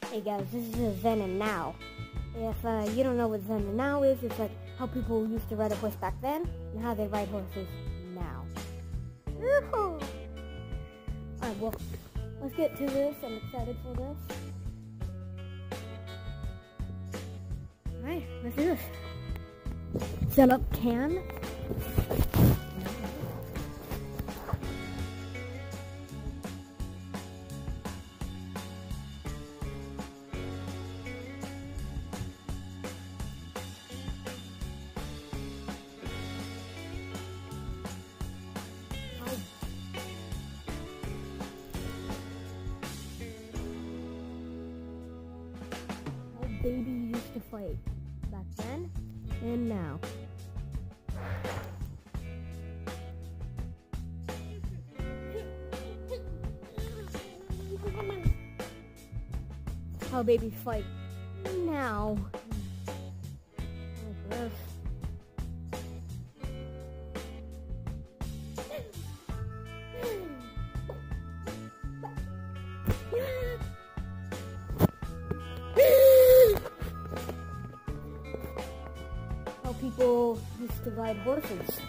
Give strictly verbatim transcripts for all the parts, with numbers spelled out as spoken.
Hey guys, this is Then and Now. If uh, you don't know what Then and Now is, it's like how people used to ride a horse back then and how they ride horses now. Alright, well, let's get to this. I'm excited for this. Alright, let's do this. Set up can. Baby used to fight back then and now. How babies fight now. Like this. People used to ride horses.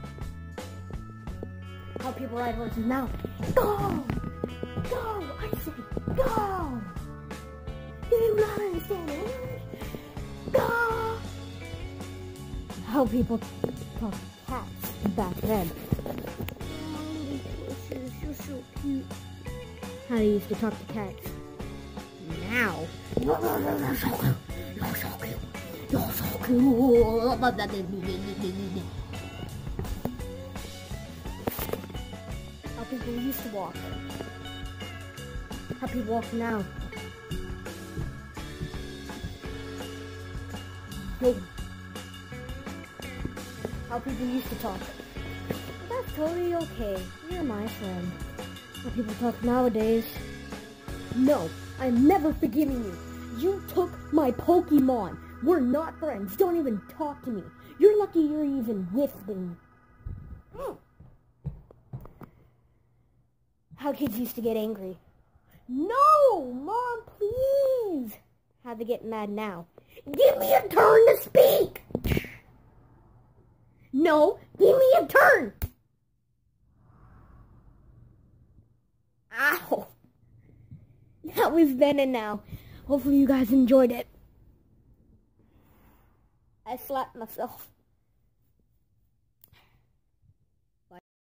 How people ride horses now. Go! Go! I say go! You do not understand English? Go! How people talk to cats back then. Oh, you're so cute. How they used to talk to cats now. You're so cute. You're so cute. You're so cool. How people used to walk. How people walk now. No. How people used to talk. That's totally okay. You're my friend. How people talk nowadays. No, I'm never forgiving you. You took my Pokemon. We're not friends. Don't even talk to me. You're lucky you're even with me. How kids used to get angry. No, Mom, please. How they get mad now. Give me a turn to speak. No, give me a turn. Ow. That was Then and Now. Hopefully you guys enjoyed it. I slapped myself.